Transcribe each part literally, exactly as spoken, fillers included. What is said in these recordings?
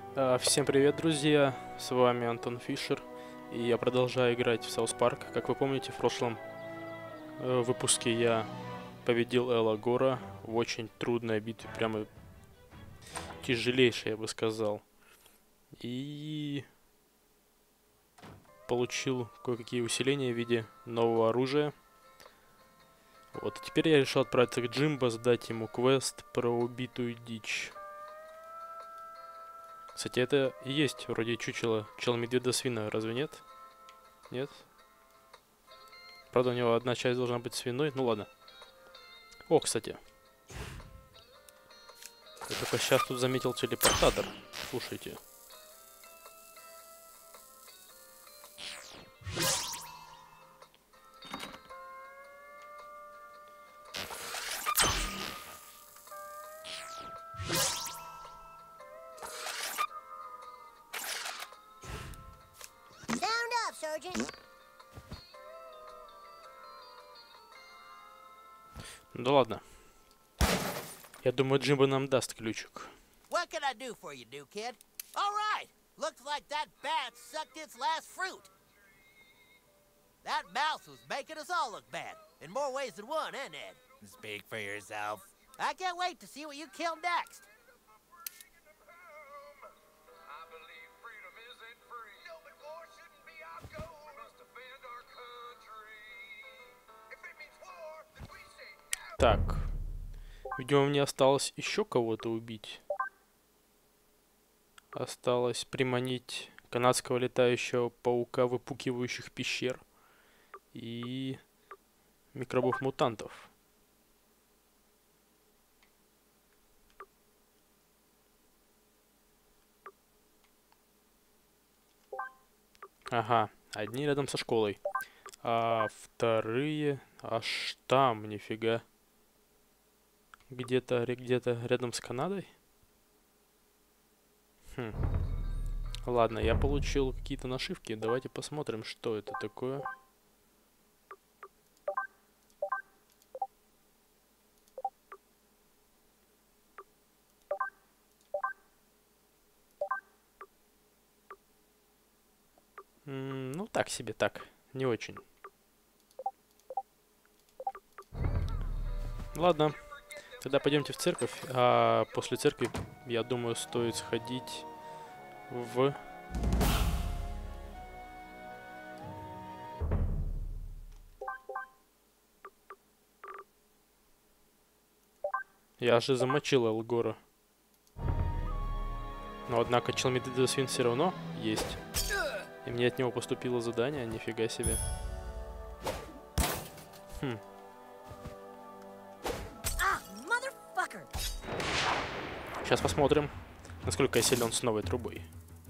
А, Всем привет, друзья! С вами Антон Фишер, и я продолжаю играть в Саус Парк. Как вы помните, в прошлом э, выпуске я победил Эла Гора в очень трудной битве, прямо тяжелейшей, я бы сказал. И получил кое-какие усиления в виде нового оружия. Вот, и теперь я решил отправиться к Джимбо, сдать ему квест про убитую дичь. Кстати, это и есть вроде чучело пчел-медведя-свина, разве нет? Нет? Правда, у него одна часть должна быть свиной. Ну ладно. О, кстати. Я только сейчас тут заметил телепортатор. Слушайте. Ну да ладно. Я думаю, Джимбо нам даст ключик. What can I do for you, new kid? All right. Looks like that bat sucked its last fruit. That mouse was making us all look bad. In more ways than one, eh, Ned? Speak for yourself. I can't wait to see what you kill next. Так. Видимо, мне осталось еще кого-то убить. Осталось приманить канадского летающего паука выпукивающих пещер и микробов-мутантов. Ага, одни рядом со школой, а вторые аж там, нифига. Где-то где-то рядом с Канадой? Хм. Ладно, я получил какие-то нашивки. Давайте посмотрим, что это такое. М, ну, так себе, так. Не очень. Ладно. Тогда пойдемте в церковь. А после церкви, я думаю, стоит сходить в... Я же замочил Элгора. Но однако Челмидедосвин все равно есть. И мне от него поступило задание, нифига себе. Хм. Сейчас посмотрим, насколько я силен с новой трубой.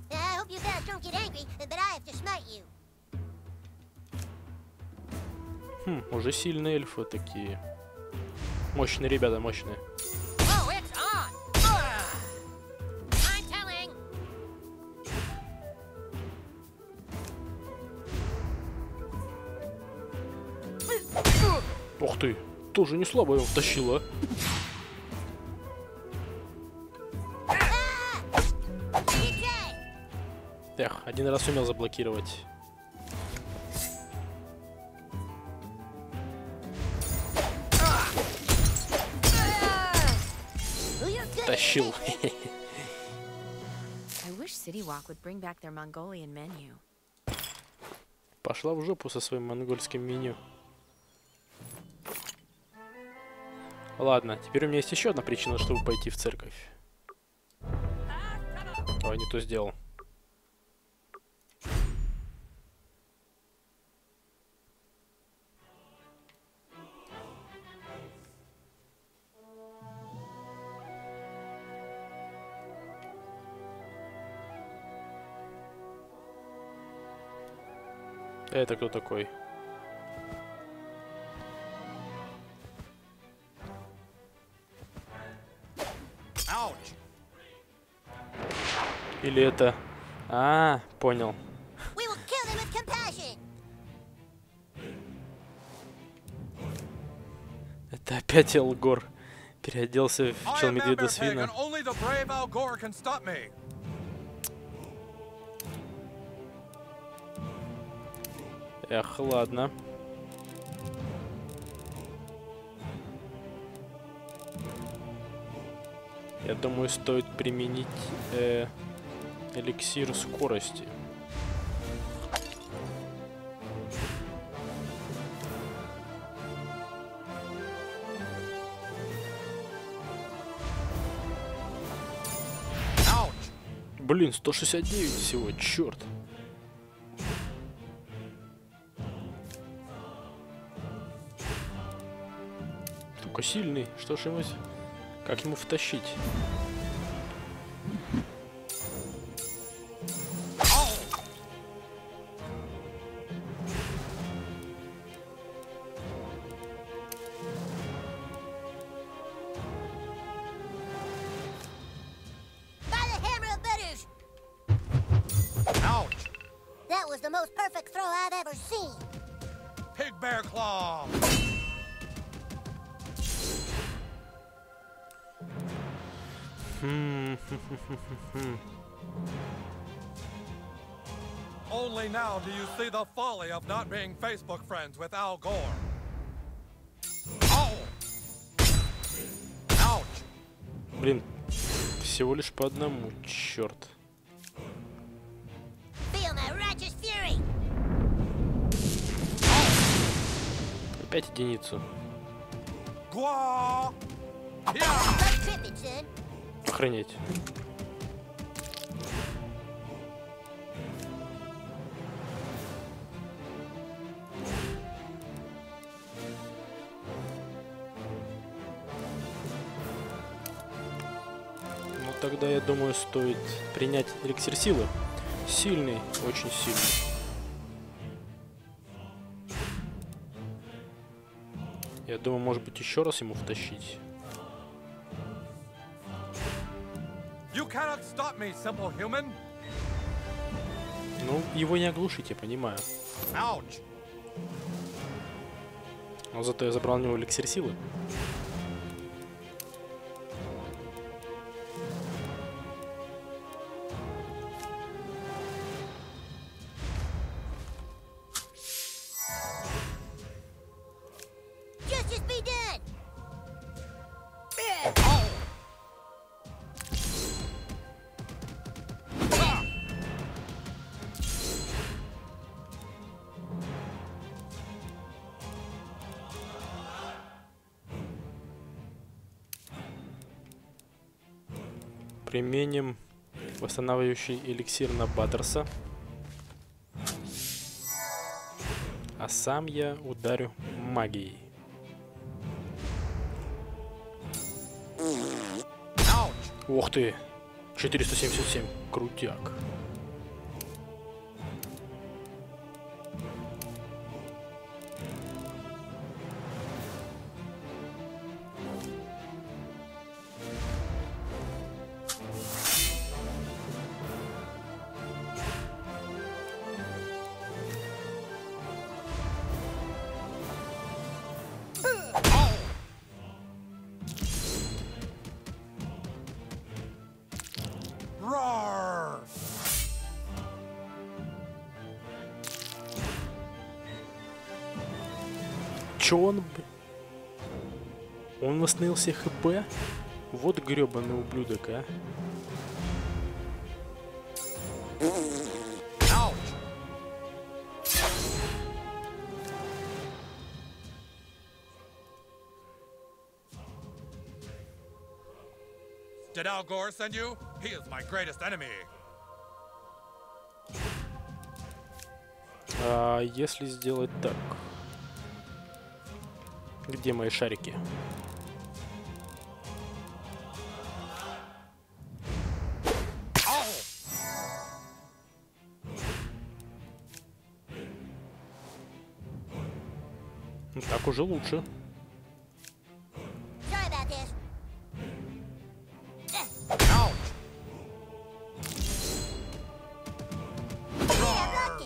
Хм, уже сильные эльфы такие. Мощные ребята, мощные. Ух ты, тоже не слабо его втащила. Эх, один раз сумел заблокировать. Тащил. Пошла в жопу со своим монгольским меню. Ладно, теперь у меня есть еще одна причина, чтобы пойти в церковь. Ой, не то сделал. Это кто такой? Или это... А, понял. Это опять Элгор. Переоделся в Челмедведя-свина. Эх, ладно. Я думаю, стоит применить э, эликсир скорости. Блин, сто шестьдесят девять всего, черт. Только сильный, что ж ему... Как ему втащить? That was the most perfect throw I've ever seen. Pig bear claw. Hmm. Only now do you see the folly of not being Facebook friends with Al Gore. Oh! Ouch! Блин, всего лишь по одному, черт. Feel my righteous fury. Опять единицу. Gua! Yeah! Let's trip it, son. Охренеть. Ну тогда, я думаю, стоит принять эликсир силы. Сильный, очень сильный. Я думаю, может быть, еще раз ему втащить. You cannot stop me, simple human. Ну, его не оглушить, я понимаю. Ouch! Но зато я забрал у него эликсир силы. Justice be done. Применим восстанавливающий эликсир на Баттерса. А сам я ударю магией. Ух ты! четыреста семьдесят семь. Крутяк. Roar! Чё он... б- Он восстановил все хп? Вот грёбаный ублюдок, а. Ouch! Did Al Gore send you? He is my greatest enemy. А если сделать так? Где мои шарики? Ну, так уже лучше. Sorry about this. Ouch! Yeah, I'm lucky.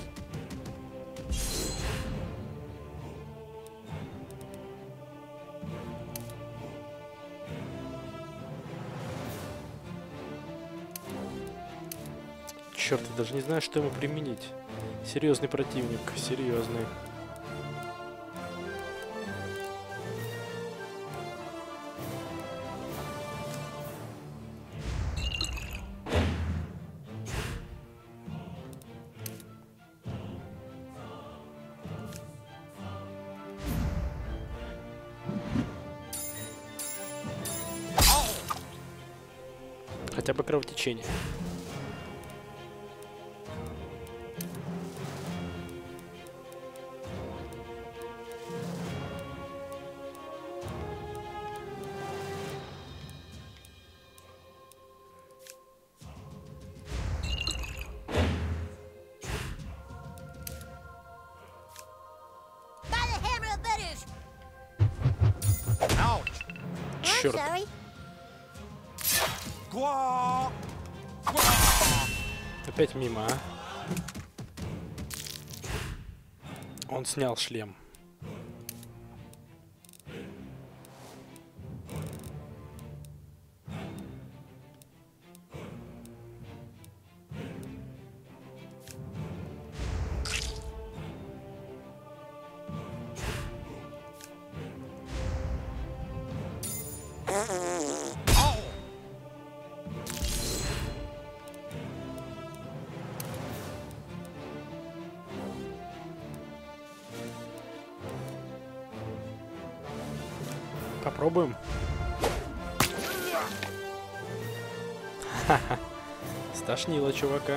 Черт, я даже не знаю, что ему применить. Серьезный противник, серьезный. Хотя бы кровотечение. By the hammer of butters! Ouch! I'm Черт. sorry. Gwa! Опять мимо, а? Он снял шлем. Попробуем. Ха-ха. Стошнило чувака.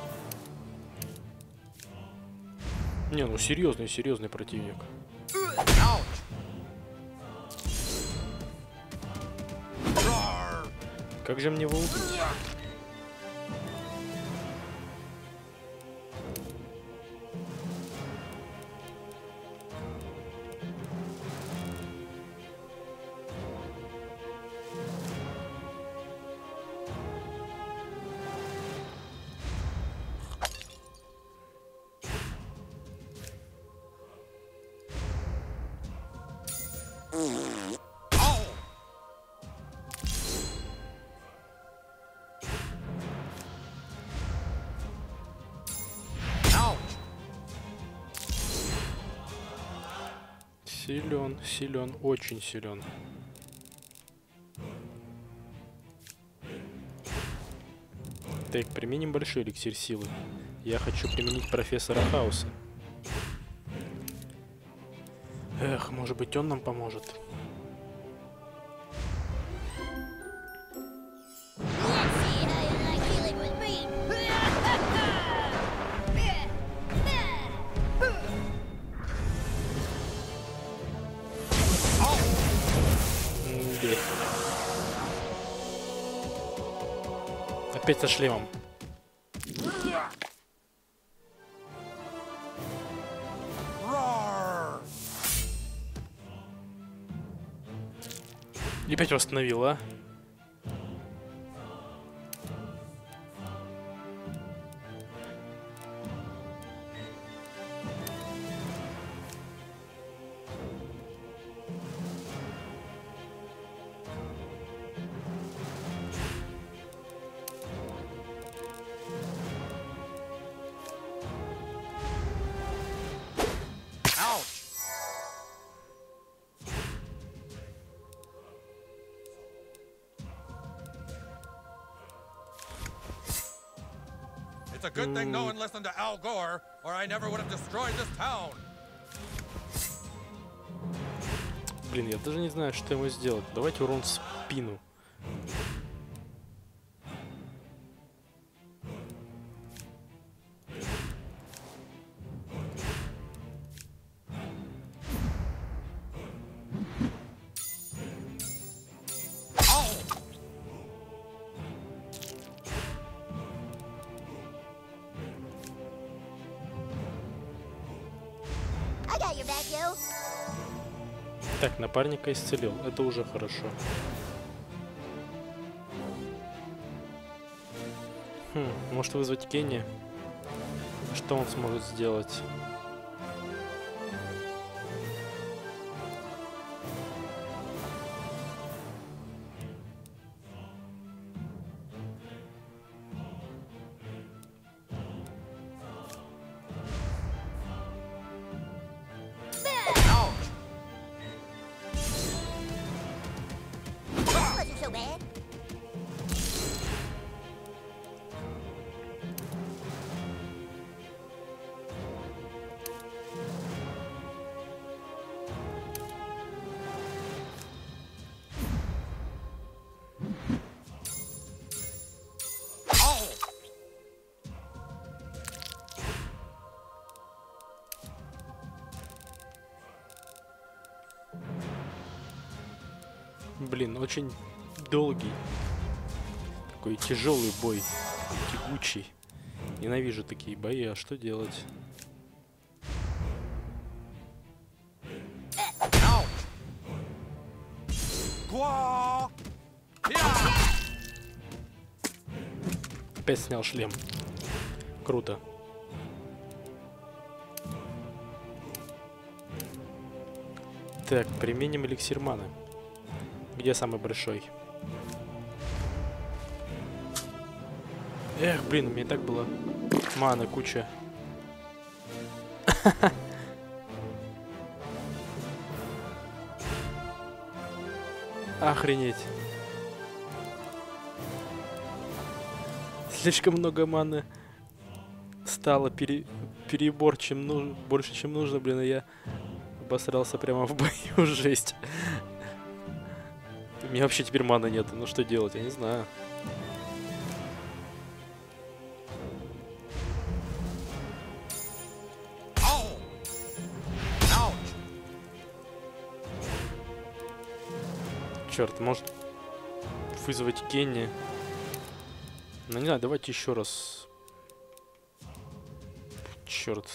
Не, ну серьезный, серьезный противник. Как же мне его убить? Силен, силен, очень силен. Так, применим большой эликсир силы. Я хочу применить профессора Хауса. Эх, может быть, он нам поможет. Let's see how you like dealing with me. М-де. Опять со шлемом. Roar! И опять восстановил, а? Ouch! It's a good thing no one listened to Al Gore, or I never would have destroyed this town. Блин, я даже не знаю, что ему сделать. Давайте урон в спину. I got your back, yo. Так, напарника исцелил. Это уже хорошо. Хм, может вызвать Кенни? Что он сможет сделать? Блин, очень долгий. Такой тяжелый бой. Тягучий. Ненавижу такие бои, а что делать? Опять снял шлем. Круто. Так, применим эликсир маны. Где самый большой? Эх, блин, у меня и так было маны куча. Охренеть. Слишком много маны стало, пере... перебор, чем ну... больше, чем нужно, блин, и я обосрался прямо в бою, жесть. У меня вообще теперь маны нету, ну что делать, я не знаю. Черт, может вызвать Кенни? Ну не знаю, давайте еще раз. Черт.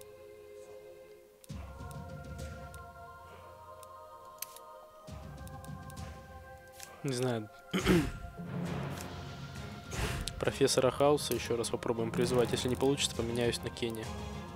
Не знаю. Профессора Хауса еще раз попробуем призвать. Если не получится, поменяюсь на Кенни.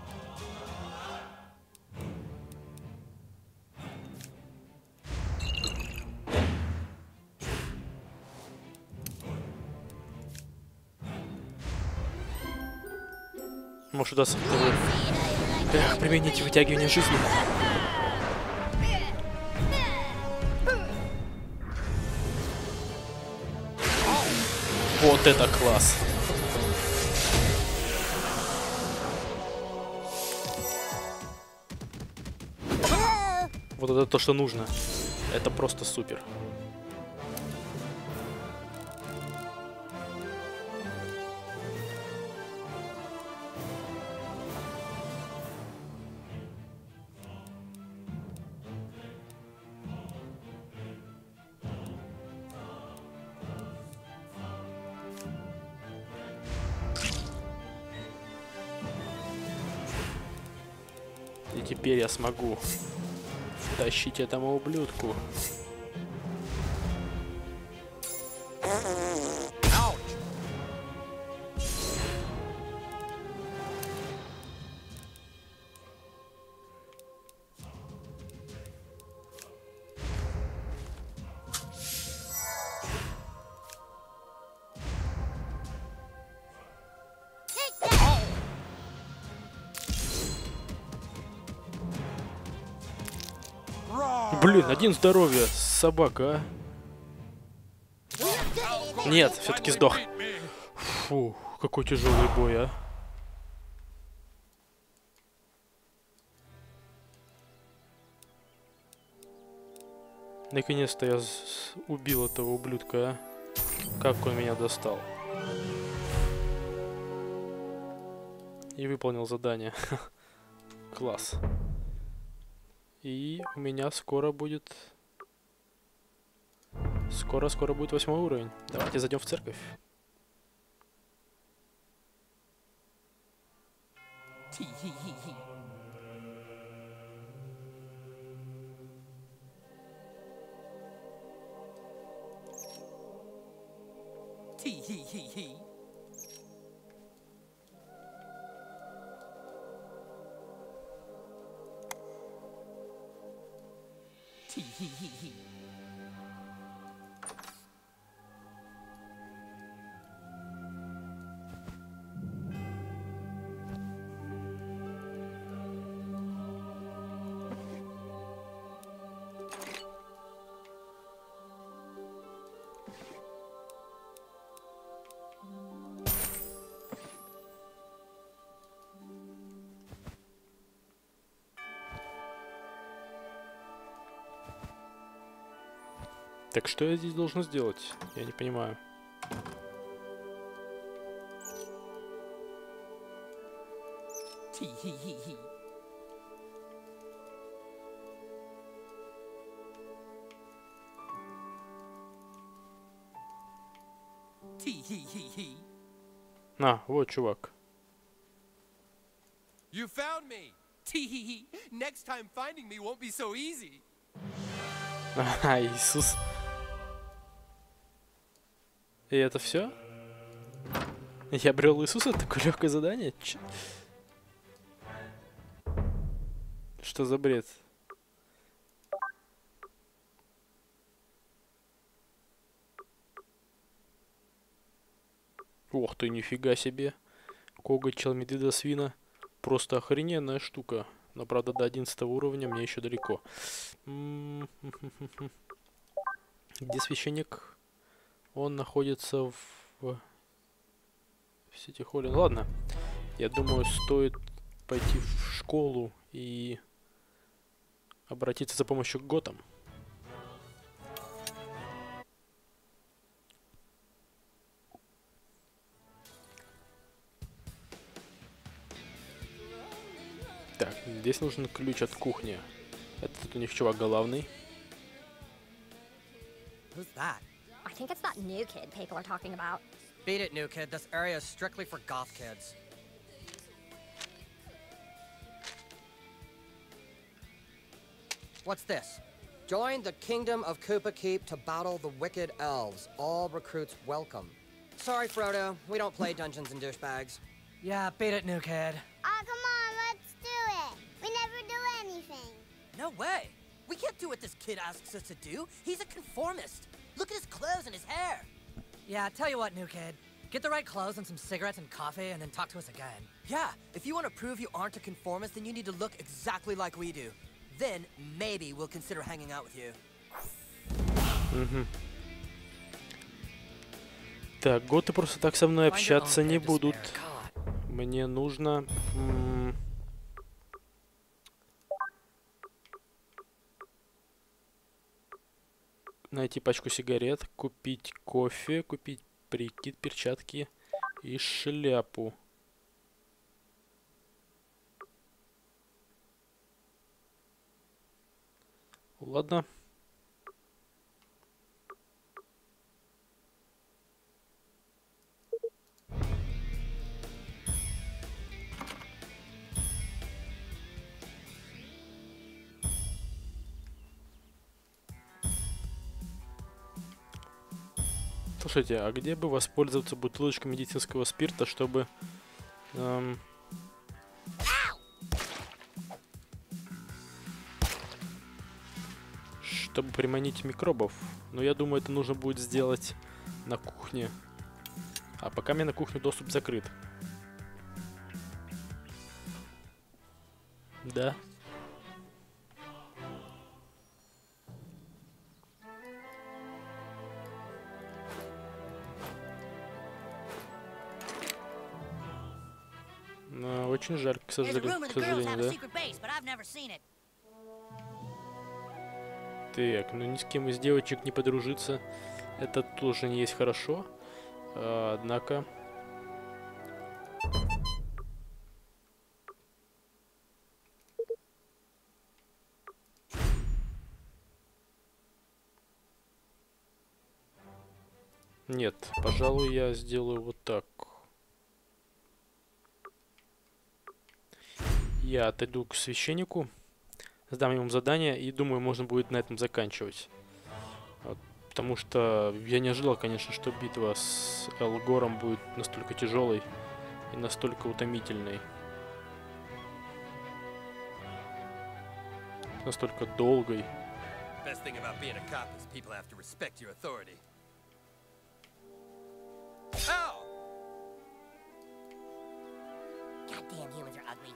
Может удастся второй. Эх, примените вытягивание жизни. Вот это класс. Вот это то, что нужно. Это просто супер. И теперь я смогу втащить этому ублюдку. Блин, один здоровья, собака, а? Нет, все-таки сдох. Фу, какой тяжелый бой, а. Наконец-то я убил этого ублюдка, а. Как он меня достал. И выполнил задание. Класс. И у меня скоро будет... Скоро-скоро будет восьмой уровень. Давайте зайдем в церковь. Так что я здесь должен сделать? Я не понимаю. А, вот чувак. You found me. Next time finding me won't be so easy. Ага, Иисус. И это все? Я обрел Иисуса? Такое легкое задание? Ч... Что за бред? Ох ты, нифига себе. Коготь челмедведа свина. Просто охрененная штука. Но, правда, до одиннадцатого уровня мне еще далеко. Где священник? Он находится в... в Сити-холле. Ладно. Я думаю, стоит пойти в школу и обратиться за помощью к готам. Так, здесь нужен ключ от кухни. Это тут у них чувак главный. Who's that? I think it's that new kid people are talking about. Beat it, new kid. This area is strictly for goth kids. What's this? Join the Kingdom of Koopa Keep to battle the wicked elves. All recruits welcome. Sorry, Frodo. We don't play Dungeons and Douchebags. Yeah, beat it, new kid. Oh, come on, let's do it. We never do anything. No way. We can't do what this kid asks us to do. He's a conformist. Look at his clothes and his hair. Yeah, tell you what, new kid. Get the right clothes and some cigarettes and coffee, and then talk to us again. Yeah, if you want to prove you aren't a conformist, then you need to look exactly like we do. Then, maybe we'll consider hanging out with you. Угу. Так, готы просто так со мной общаться не будут. Мне нужно... М- найти пачку сигарет, купить кофе, купить прикид, перчатки и шляпу. Ладно. Слушайте, а где бы воспользоваться бутылочкой медицинского спирта, чтобы... Эм, чтобы приманить микробов? Но я думаю, это нужно будет сделать на кухне. А пока мне на кухню доступ закрыт. Да. Но очень жаль, к There's a сожалению, room in к the girls' сожалению, have a да. secret base, but I've never seen it. Так, ну ни с кем из девочек не подружиться. Это тоже не есть хорошо. А, однако... Нет, пожалуй, я сделаю вот так. Я отойду к священнику, сдам ему задание и думаю, можно будет на этом заканчивать. Вот, потому что я не ожидал, конечно, что битва с Элгором будет настолько тяжелой и настолько утомительной. Настолько долгой. Best thing about being a cop is people have to respect your authority. Ow! Goddamn humans are ugly.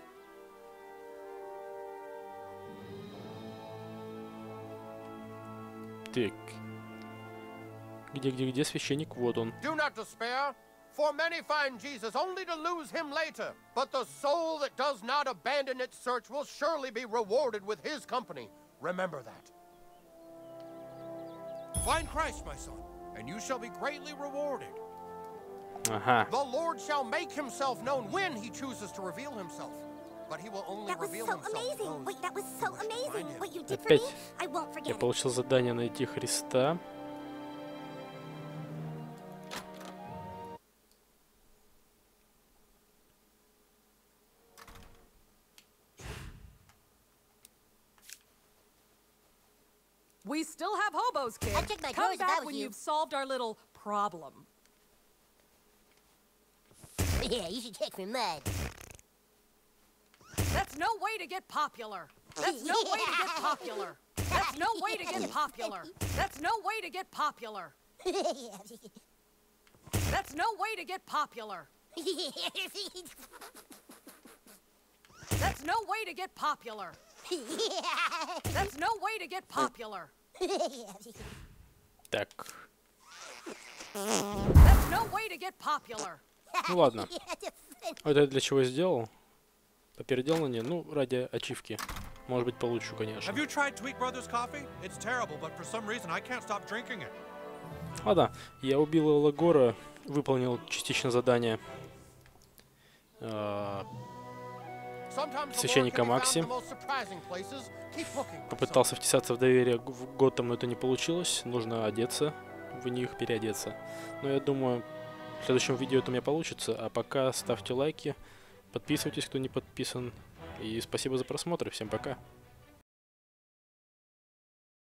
Так. Где, где, где священник? Вот он. Do not despair, for many find Jesus only to lose him later. But the soul that does not abandon its search will surely be rewarded with his company. Remember that. Find Christ, my son, and you shall be greatly rewarded. Ага. The Lord shall make himself known when he chooses to reveal himself. But he will only That was reveal so himself to amazing. those Wait, that was so who wish to amazing. find him. What you did for Опять me, I won't я forget it. получил задание найти Христа. We still have hobos, kid. I'd check my Come drawers if I back was when you. you've solved our little problem. Yeah, you should check for mud. That's no way to get popular. That's no way to get popular. That's no way to get popular. That's no way to get popular. That's no way to get popular. That's no way to get popular. That's no way to get popular. Так, That's no way to get popular. ну ладно. Вот это для чего я сделал? Попеределывание, ну, ради ачивки. Может быть, получше, конечно. Have you tried Tweak Brothers coffee? It's terrible, but for some reason I can't stop drinking it. Ладно, я убил Элла Гора, выполнил частично задание э, священника Макси. Попытался втесаться в доверие в Готэм, но это не получилось. Нужно одеться в них, переодеться. Но я думаю, в следующем видео это у меня получится. А пока ставьте лайки, подписывайтесь, кто не подписан. И спасибо за просмотр. Всем пока.